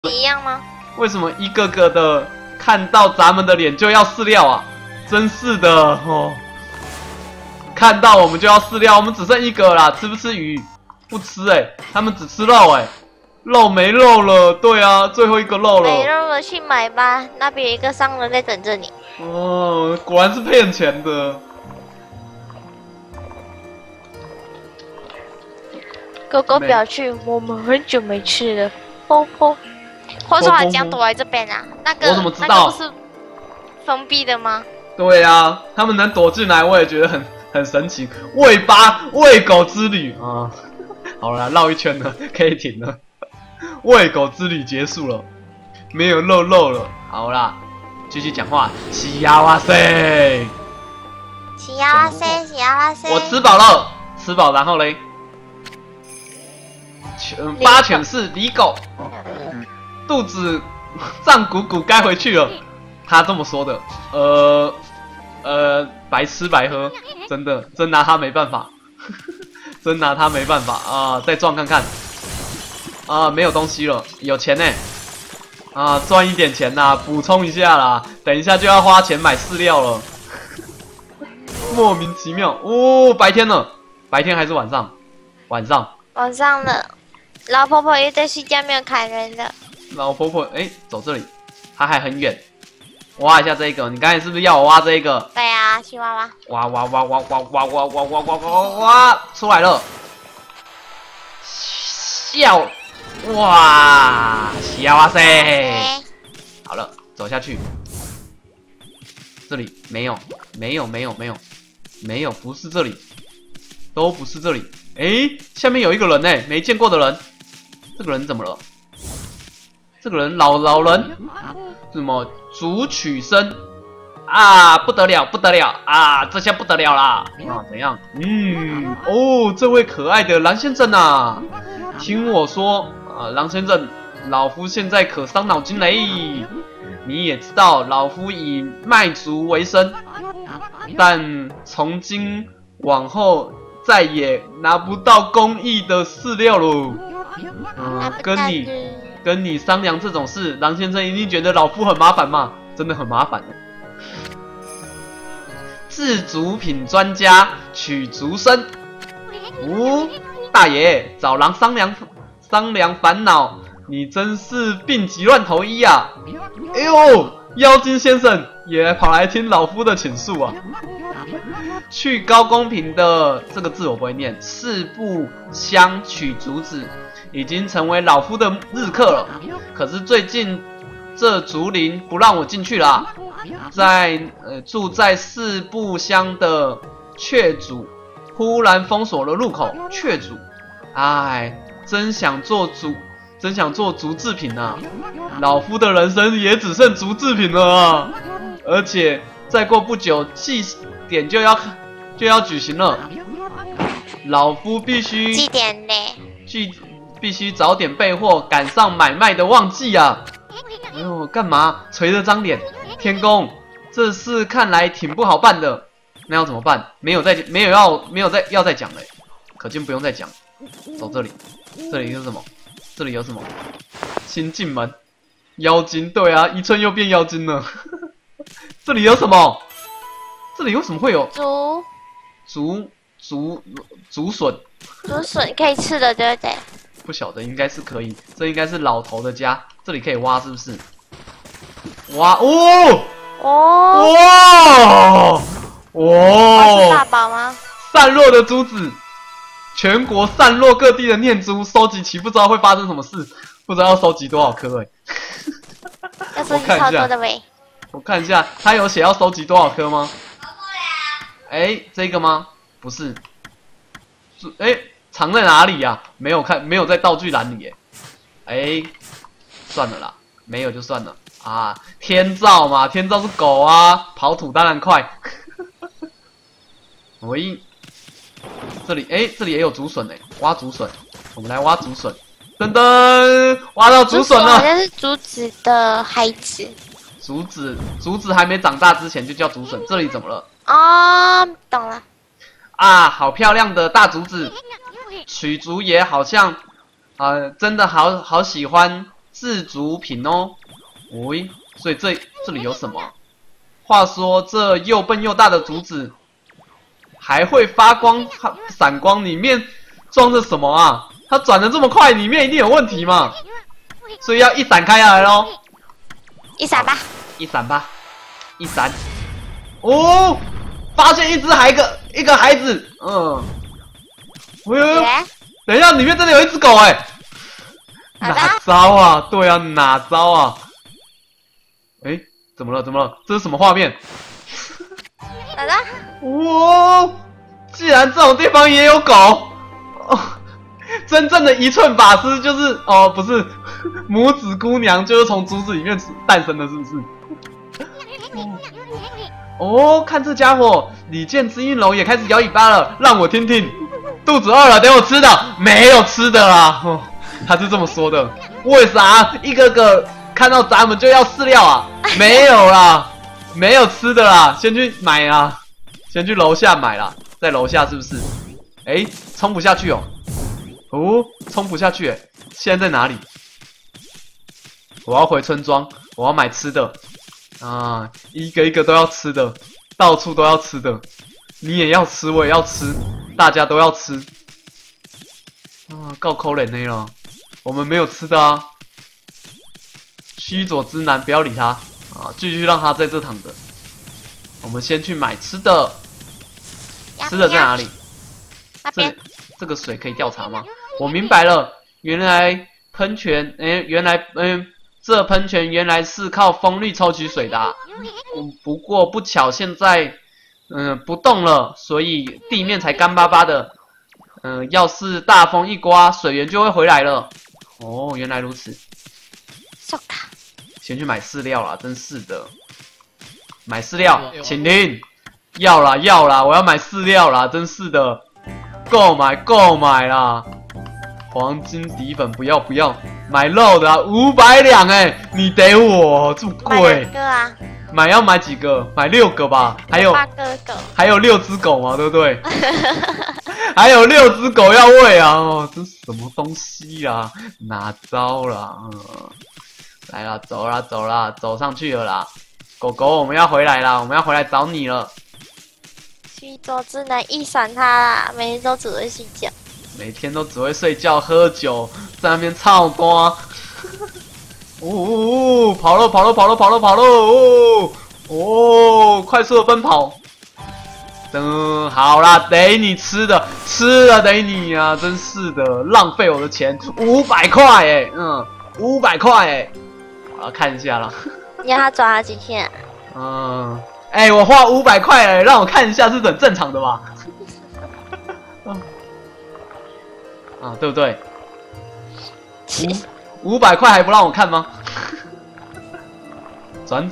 一样吗？ 为什么一个个的看到咱们的脸就要饲料啊？真是的哦！看到我们就要饲料，我们只剩一个啦，吃不吃鱼？不吃他们只吃肉肉没肉了，对啊，最后一个肉了。 没肉了，去买吧，那边有一个商人在等着你。 哦，果然是骗钱的。 狗狗表示我们很久没吃了，吼吼。或者说他讲躲在这边啊？那个我怎么知道？ 那个不是封闭的吗？ 对啊，他们能躲进来，我也觉得很神奇。喂狗之旅啊，好了，绕一圈了，可以停了。喂狗之旅结束了，没有肉了。好啦，继续讲话。西呀哇塞， 西呀哇塞，西呀哇塞。 我吃饱了，吃饱然后嘞，8犬士李狗，肚子胀鼓鼓，该回去了。他这么说的，白吃白喝，真拿他没办法，真拿他没办法啊！再撞看看啊，没有东西了，有钱呢啊，赚一点钱呐，补充一下啦，等一下就要花钱买饲料了，莫名其妙哦，白天了，白天还是晚上？晚上了，老婆婆也在睡觉，没有砍人的。 老婆婆，走这里，她还很远。挖一下这个，你刚才是不是要我挖这个？ 对啊，去挖挖。 挖出来了！笑，哇，哇塞！好了，走下去。这里没有，不是这里，都不是这里。下面有一个人没见过的人。这个人怎么了？这个人老人，什么竹取生啊？不得了啊！这下不得了啦！啊，怎样？这位可爱的狼先生啊，听我说啊，狼先生，老夫现在可伤脑筋嘞。你也知道，老夫以卖竹为生，但从今往后再也拿不到公益的饲料喽。跟你商量这种事，狼先生一定觉得老夫很麻烦嘛，真的很麻烦。制竹品专家取竹生，大爷找狼商量烦恼，你真是病急乱投医啊！哎呦，妖精先生也跑来听老夫的倾诉啊！去高公平的这个字我不会念，四部乡取竹子。已经成为老夫的日课了，可是最近这竹林不让我进去啦。住在四部乡的雀主忽然封锁了入口，雀主，真想做竹制品啊！老夫的人生也只剩竹制品了啊！而且再过不久祭典就要举行了，老夫必须祭典嘞。 必须早点备货，赶上买卖的旺季啊！哎呦，干嘛垂着张脸？天公，这事看来挺不好办的。那要怎么办？没有要再讲了，可见不用再讲。走这里，这里是什么？这里有什么？新进门，妖精，对啊，一寸又变妖精了。这里有什么？这里为什么会有竹笋？ 竹笋可以吃的，对不对？ 不晓得，应该是可以。这应该是老头的家，这里可以挖，是不是？挖是大宝吗？ 散落的珠子，全国散落各地的念珠，收集齐，不知道会发生什么事，不知道要收集多少颗要收集超多的喂。 我看一下，他有写要收集多少颗吗？这个吗？不是。藏在哪里呀？没有在道具栏里算了啦，没有就算了啊。天照嘛，天照是狗啊，跑土当然快。这里也有竹笋挖竹笋，我们来挖竹笋。噔噔，挖到竹笋了。 好像是竹子的孩子。 竹子还没长大之前就叫竹笋。这里怎么了？ 懂了。 好漂亮的大竹子。取竹爷好像真的好喜欢自主品哦。喂，所以这里有什么？话说这又笨又大的竹子，还会发光、闪光，里面装着什么啊？它转得这么快，里面一定有问题嘛。所以要一闪开下来咯。 一闪吧， 一闪吧，一闪。哦，发现一个孩子，等一下，里面真的有一只狗哎，哪招啊？对啊，哪招啊？哎，怎么了？这是什么画面？ 哪的？ 哇！既然这种地方也有狗，真正的一寸法师就是不是拇指姑娘，就是从竹子里面诞生的，是不是？看这家伙，李健之音龙也开始摇尾巴了，让我听听。肚子饿了，等我吃的，没有吃的啦。他是这么说的。为啥一个个看到咱们就要饲料啊？没有啦，没有吃的啦，先去买啦，先去楼下买啦，在楼下是不是？哎，冲不下去哦，冲不下去哎，现在在哪里？我要回村庄，我要买吃的啊，一个一个都要吃的，到处都要吃的，你也要吃，我也要吃，大家都要吃啊，够可怜的了，我们没有吃的啊。须佐之男，不要理他啊，继续让他在这躺着。我们先去买吃的，吃的在哪里？ 那边。 这个水可以调查吗？我明白了，原来喷泉，这喷泉原来是靠风力抽取水的啊。不过不巧现在，不动了，所以地面才干巴巴的。要是大风一刮，水源就会回来了。哦，原来如此。先去买饲料啦，真是的。买饲料，请听。要啦，我要买饲料啦，真是的。购买啦。黄金底粉不要，买肉的啊，500两哎，你得我这么贵？买要买几个？买6个吧，还有 8个狗， 还有6只狗嘛，对不对？还有6只狗要喂啊！这是什么东西啊？哪招啦？来啦，走啦，走上去了啦！狗狗，我们要回来啦，我们要回来找你了。 须佐之男一闪他啦，每天都只会睡觉。 每天都只会睡觉、喝酒，在那边唱歌。跑了！快速的奔跑。好啦，得你吃的得你啊！真是的，浪费我的钱，500块哎，500块哎，我要看一下了。 你要他抓他几天？ 我花500块哎，让我看一下是很正常的吧？对不对？500块还不让我看吗？转，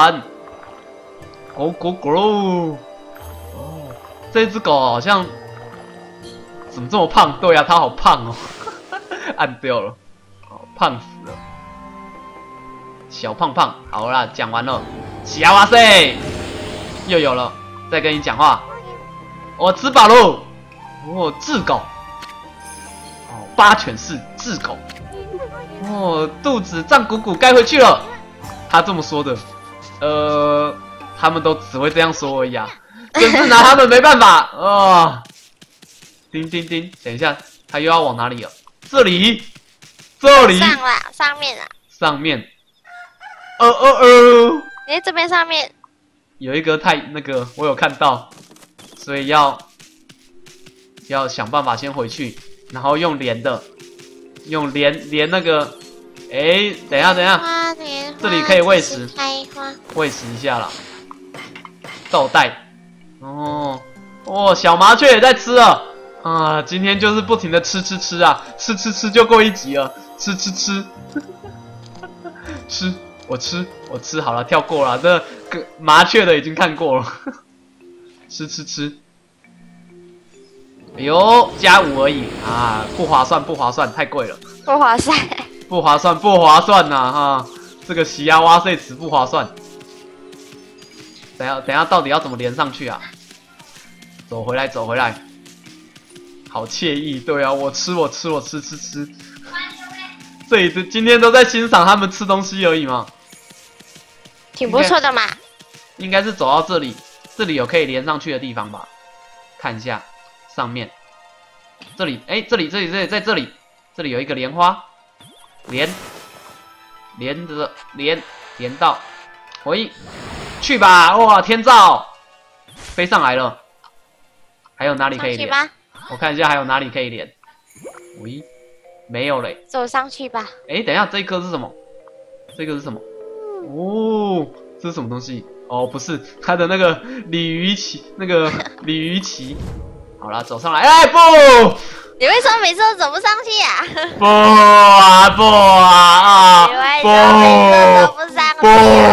咕！这只狗好像怎么这么胖？对啊，它好胖哦，按掉了，胖死了，小胖胖。好啦，讲完了，小哇塞，又有了，再跟你讲话，我吃饱喽。智狗。八犬士智狗，肚子胀鼓鼓，该回去了。他这么说的，他们都只会这样说而已啊，真是拿他们没办法啊！叮，等一下，他又要往哪里了？这里，上面， 这边上面有一个我有看到，所以要想办法先回去。然后用连那个，等一下，这里可以喂食一下啦。豆袋，小麻雀也在吃了啊！今天就是不停的吃啊，吃就过一集了，吃，我吃好了，跳过了，这个麻雀的已经看过了，吃。哎呦，加5而已啊，不划算，太贵了。不划算呐哈！这个洗牙哇塞词不划算。等一下，到底要怎么连上去啊？走回来，好惬意。对啊，我吃。 这里今天都在欣赏他们吃东西而已嘛。 挺不错的嘛。 应该是走到这里，这里有可以连上去的地方吧？看一下上面，这里，哎，这里，在这里，这里有一个莲花，连到，喂，去吧！哇，天照，飞上来了。还有哪里可以连？我看一下还有哪里可以连。喂，没有嘞。 走上去吧。 哎，等一下，这一颗是什么？这个是什么？哦，这是什么东西？哦，不是，它的那个鲤鱼旗，好了，走上来。哎，不！ 你为什么每次都走不上去呀？ 不啊不啊你为什么每次都走不上去？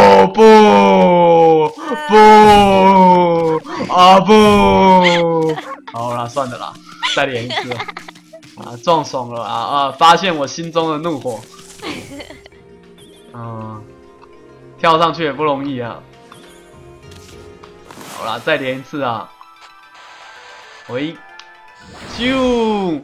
不！好啦，算了啦，再连一次了。啊，撞爽了啊！发现我心中的怒火。跳上去也不容易啊。好啦，再连一次啊！喂，咻！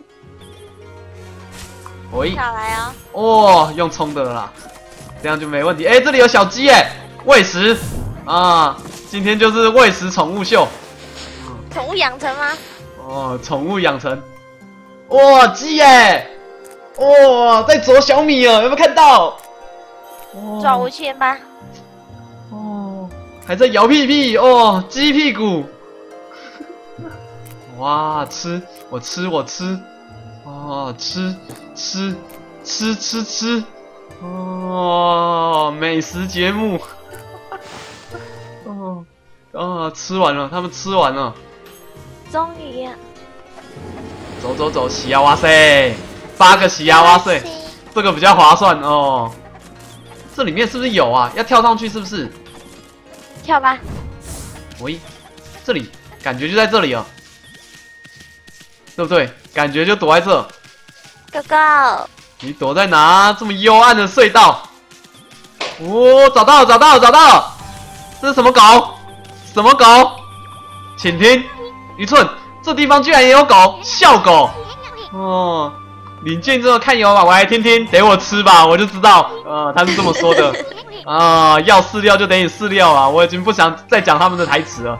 喂， 下来啊！ 哦，用冲的了啦，这样就没问题。哎，这里有小鸡哎，喂食啊！今天就是喂食宠物秀。 宠物养成吗？ 哦，宠物养成。哇，鸡耶！哇，在啄小米哦，有没有看到？ 转无圈吧。 哦，还在摇屁屁哦，鸡屁股。哇，我吃，哦，吃，哦，美食节目。吃完了，他们吃完了。 终于呀！ 走，洗呀哇塞，8个洗呀哇塞，这个比较划算哦。这里面是不是有啊？要跳上去是不是？ 跳吧。 喂，这里感觉就在这里哦，对不对？感觉就躲在这。 哥哥， 你躲在哪？这么幽暗的隧道。哦，找到！这是什么狗？请听，渔村，这地方居然也有狗，笑狗。哦，领见这个看油吧，我来听听，给我吃吧，我就知道。他是这么说的。要饲料就给你饲料啊！我已经不想再讲他们的台词了。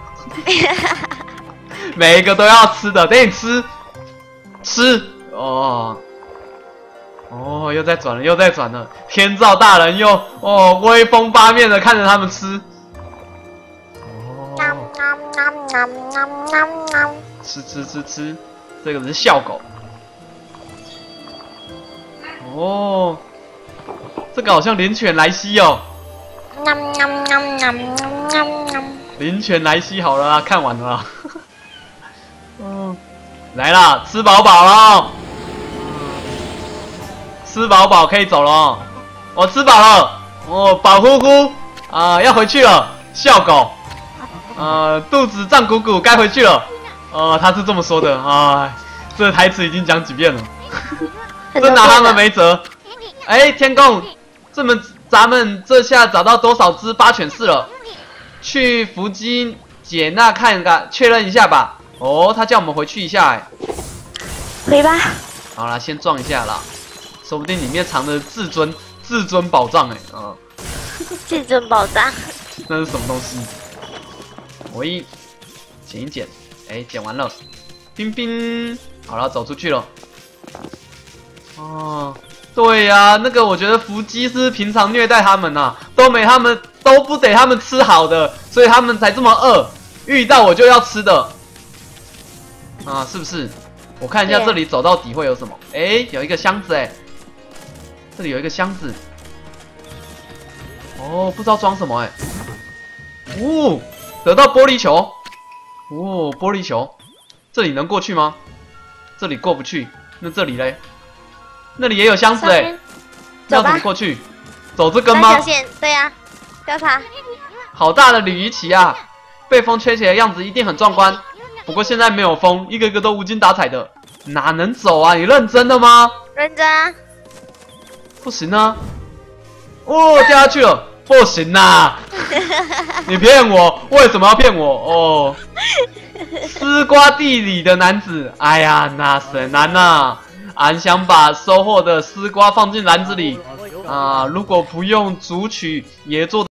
每一个都要吃的，给你吃。哦，又在转了。天照大人又威风八面的看着他们吃。吃，这个是笑狗。哦，这个好像灵犬莱西哦。灵犬莱西好了啦，看完了啦。来啦，吃饱了。吃饱可以走了。我吃饱了。饱乎乎要回去了。笑狗。肚子胀鼓鼓，该回去了。他是这么说的。这台词已经讲几遍了。真拿他们没辙。哎，天公，咱们这下找到多少只八犬士了？去伏击姐那看看，确认一下吧。他叫我们回去一下。哎， 回吧。 好啦，先撞一下啦，说不定里面藏着至尊宝藏哎。 至尊宝藏。 那是什么东西？我捡一捡。哎，捡完了。冰，好了，走出去了。对呀，那个我觉得伏击是平常虐待他们呐，都不给他们吃好的，所以他们才这么饿，遇到我就要吃的。是不是？我看一下这里走到底会有什么？哎，有一个箱子哎，这里有一个箱子。不知道装什么哎。得到玻璃球。玻璃球，这里能过去吗？这里过不去，那这里嘞？那里也有箱子哎，要怎么过去？走这根吗？ 对呀，调查。 好大的鲤鱼旗啊！被风吹起来的样子一定很壮观。不过现在没有风，一个个都无精打采的，哪能走啊？你认真的吗？ 认真啊。 不行啊！掉下去了，不行啊！你骗我，为什么要骗我？丝瓜地里的男子，哎呀，那很难呐！ 俺想把收获的丝瓜放进篮子里啊，如果不用煮取野做的